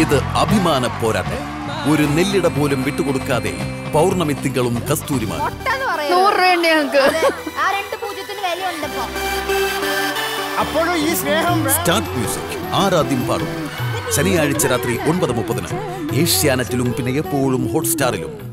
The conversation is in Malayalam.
ഇത് അഭിമാന പോരാട്ടം. ഒരു നെല്ലിട പോലും വിട്ടുകൊടുക്കാതെ പൗർണമി തിങ്കളും കസ്തൂരിമാൻ. സ്റ്റാർട്ട് മ്യൂസിക് ആരാധ്യം പാടും. ശനിയാഴ്ച രാത്രി 9:30 ഏഷ്യാനെറ്റിലും പിന്നെ എപ്പോഴും ഹോട്ട്സ്റ്റാറിലും.